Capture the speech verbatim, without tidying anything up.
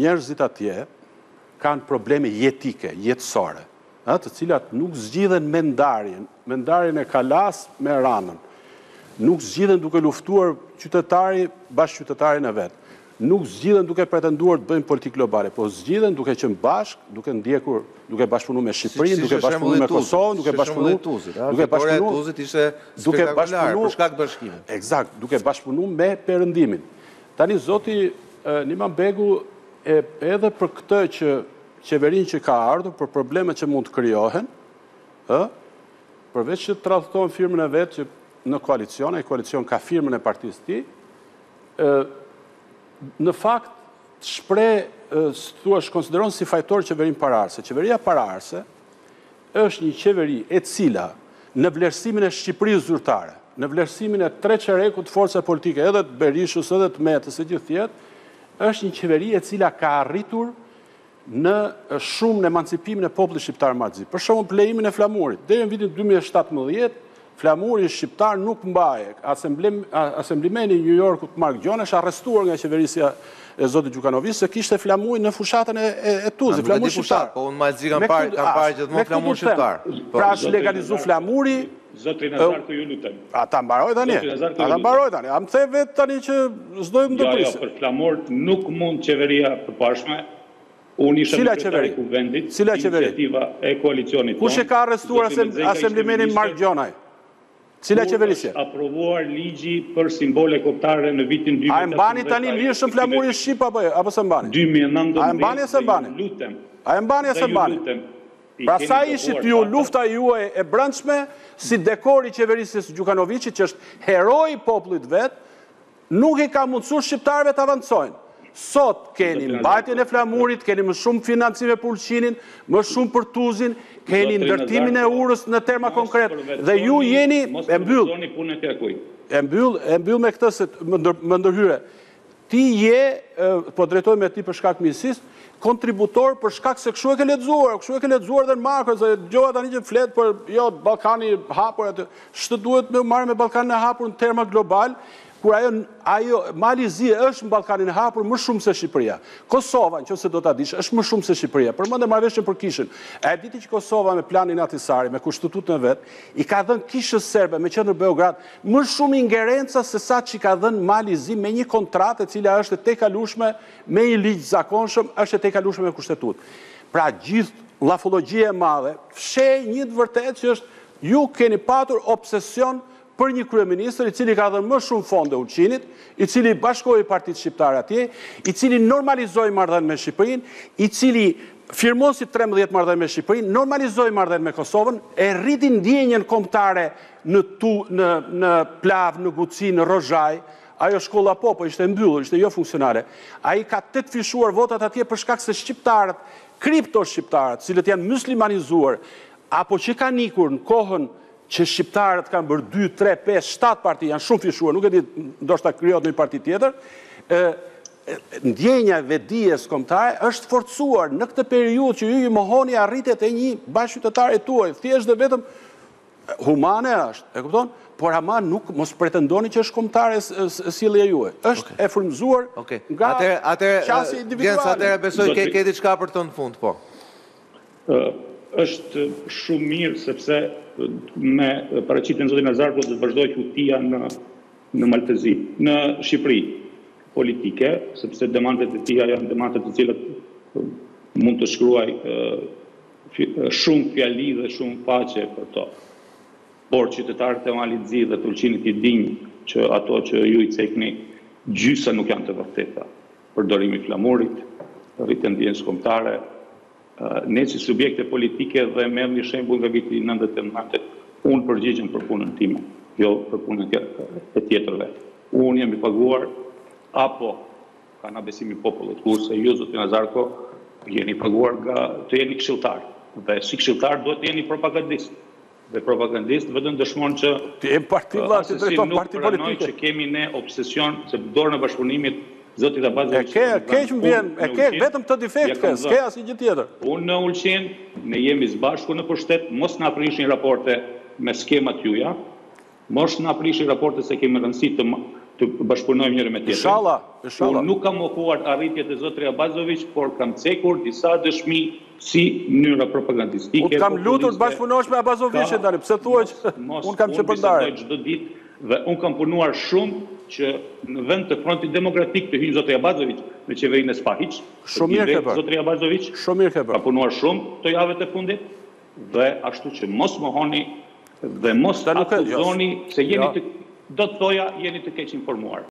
njerëzit atje kanë probleme jetike, jetësore, të cilat nuk zgjidhen me ndarjen, me ndarjen e Kalas me Ranën, nuk zgjidhen duke luftuar qytetari bashkë qytetarin e vetë, nuk zgjidhen duke pretenduar të bëjnë politikë globale, po zgjidhen duke qenë bashkë, duke ndjekur, duke bashkëpunu me Shqipërinë, duke bashkëpunu me Kosovën, duke bashkëpunu, duke bashkëpunu, Tuzit ishte spektakular për shkak të bashkimit. Eksakt, duke bashkëpunu me Perëndimin. Tani zoti Niman Begu edhe për këtë që qeverinë që ka ardhur, për problemet që mund të krijohen, ë, përveç që të tradhtohen firmën e vet që në koalicion, ai koalicion ka firmën e partisë së tij, ë në fakt shpreh, thua, konsideron si fajtor qeverinë paraardhëse. Qeveria paraardhëse është një qeveri e cila në vlerësimin e Shqipërisë zyrtare, në vlerësimin e tre çerekut forca politike, edhe të Berishës, edhe të Metës, e gjithë tjetë, është një qeveri e cila ka arritur në shumë në emancipimin e popullit shqiptar madhëzi. Për shembull, lejimin e flamurit. Deri në vitin dy mijë e shtatëmbëdhjetë, flamuri shqiptar nuk mbaje. Asemblimeni i New Yorkut Mark John është arrestuar nga qeverisja e zotit Gjukanovic se kishte flamurin në fushatën e Tuzit, flamur shqiptar. Po unë malëzi kam parë gjithmonë flamur shqiptar. Pra është legalizu flamuri. Zotri Nazarko, ju lutem. Ata mbaroj tani. Ata mbaroj tani. A më the vetë tani që s'dojmë të prisë. Jo, jo, për flamur nuk mund qeveria përpashme. Unë isha sekretari i kuvendit, iniciativa e koalicionit. Kush e ka arrestuar asemblimenin Mark Gjonaj? Cila qeverisje? Kur është aprovuar ligji për simbole kombëtare në vitin dy mijë e A tetëmbëdhjetë. e mbani tani lirshëm flamurin shqip apo apo s'e mbani? dy mijë e nëntëmbëdhjetë. A e mbani e s'e mbani? Lutem. A e mbani e s'e mbani? Pra sa ishit ju lufta juaj e brendshme si dekori qeverisjes Gjukanoviçit, që është heroi i popullit vet, nuk i ka mundësuar shqiptarëve të avancojnë. Sot keni mbajtjen e flamurit, keni më shumë financime për Ulqinin, më shumë për Tuzin, keni ndërtimin e urës në terma konkret, dhe ju jeni e mbyll. E mbyll, e mbyll me këtë se më ndërhyre. Ti je, po drejtoj me ti për shkak miqësisë, kontributor për shkak se kështu e ke lexuar, kështu e ke lexuar edhe në Marko, se dëgjova tani që flet për jo Ballkani hapur atë. Ç'të duhet me marrë me Ballkanin e hapur në terma global? Kur ajo, ajo Malizi është në Ballkanin e hapur më shumë se Shqipëria. Kosova, nëse do ta dish, është më shumë se Shqipëria. Përmendëm marrëveshjen për Kishën. A e diti që Kosova me planin Ahtisaari, me kushtetutën e vet, i ka dhënë Kishës serbe me qendër Beograd më shumë ingerenca se sa që ka dhënë Malizi me një kontratë e cila është e tejkalueshme me një ligj zakonshëm, është e tejkalueshme me kushtetutë. Pra gjithë llafollogjia e madhe fsheh një të vërtetë që është ju keni patur obsesion për një kryeministër i cili ka dhënë më shumë fonde Ulqinit, i cili bashkoi partitë shqiptare atje, i cili normalizoi marrëdhënien me Shqipërinë, i cili firmon si trembëdhjetë marrëdhënie me Shqipërinë, normalizoi marrëdhënien me Kosovën, e rriti ndjenjen kombëtare në tu, në në Plav, në Guci, në Rozhaj. Ajo shkolla po, po ishte mbyllur, ishte jo funksionale. Ai ka tetë fishuar votat atje për shkak se shqiptarët, kripto shqiptarët, cilët janë muslimanizuar, apo që kanë ikur në kohën që shqiptarët kanë bërë dy, tre, pesë, shtatë parti, janë shumë fishuar, nuk e di ndoshta krijohet në një parti tjetër, ndjenja e vetdijes kombëtare është forcuar në këtë periudhë që ju i mohoni arritjet e një bashkëqytetare tuaj, thjesht dhe vetëm humane është, e kupton? Por ama nuk mos pretendoni që është kombëtare sjellja juaj. Është e frymëzuar nga qasja individuale. Atëherë besoj ke ke diçka për të në fund, po. Është shumë mirë sepse me paraqitjen e zotit Nazarko do të vazhdoj qytetia në në Maltezi, në Shqipëri politike, sepse demandet e tija janë demandet të cilat mund të shkruaj shumë fjali dhe shumë faqe për to. Por qytetarët e Malizi dhe të Ulqinit i dinjë që ato që ju i cekni gjysa nuk janë të vërteta. Përdorimi i flamurit, rritja e ndjenjës kombëtare, ne si subjekte politike dhe merr një shembull nga viti nëntëdhjetë e nëntë, unë përgjigjem për punën time, jo për punën e tjetrëve. Unë jam i paguar apo ka nga besimi popullit, kurse ju zoti Nazarko jeni paguar nga të jeni këshilltar. Dhe si këshilltar duhet të jeni propagandist. Dhe propagandist vetëm dëshmon që ti je parti vllai, ti drejton parti politike. Që kemi ne obsesion se dorën e bashkëpunimit zoti Tabazi. E ke, keq më vjen, e ke vetëm këtë defekt, ke, s'ke asnjë gjë tjetër. Unë në Ulqin, ne jemi së bashku në pushtet, mos na prishin raporte me skemat juaja, mos na prishin raporte se kemi rëndësi të të bashkëpunojmë njëri me tjetrin. Inshallah, inshallah. Unë nuk kam mohuar arritjet e zotrit Abazović, por kam cekur disa dëshmi si mënyra propagandistike. Unë kam lutur të bashkëpunosh me Abazovićin tani, pse thua që unë kam që përndarë. Çdo ditë dhe unë kam punuar shumë që në vend të Frontit Demokratik të hyjë zotri Abazović në qeverinë e Spahić. Shumë mirë ke bërë. Zotri Abazović Shumë mirë ke bërë. ka punuar shumë të javët e fundit dhe ashtu që mos mohoni dhe mos akuzoni se jeni të, do të thoja jeni të keq informuar.